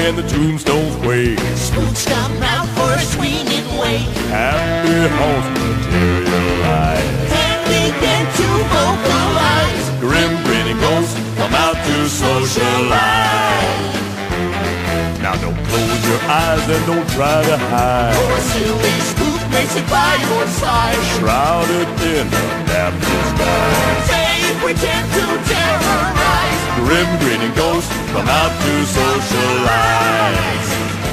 and the tombstones quake. Spooks come out for a swinging wake. Happy haunts materialize And begin to vocalize. Grim grinning ghosts come out to socialize. Now don't close your eyes and don't try to hide. For a silly spook may sit by your side, Shrouded in a damp disguise. they pretend to terrorize. Grim grinning ghosts come out to socialize.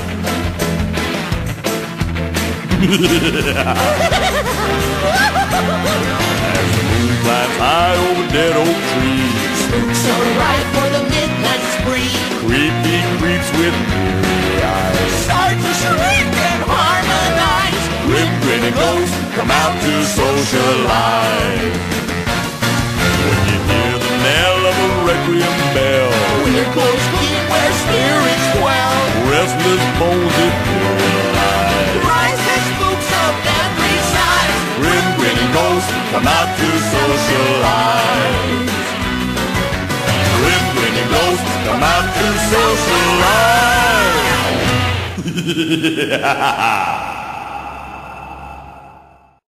As the moon climbs high over dead oak trees, Spooks arrive for the midnight spree. creepy creeps with weary eyes. Start to shriek and harmonize. Grim grinning ghosts come out to socialize. When you hear the knell of a requiem bell, Weird ghosts keep where spirits dwell. restless bones etherealize. Rise the spooks of every side. Grim grinning ghosts come out to socialize. Grim grinning ghosts come out to socialize.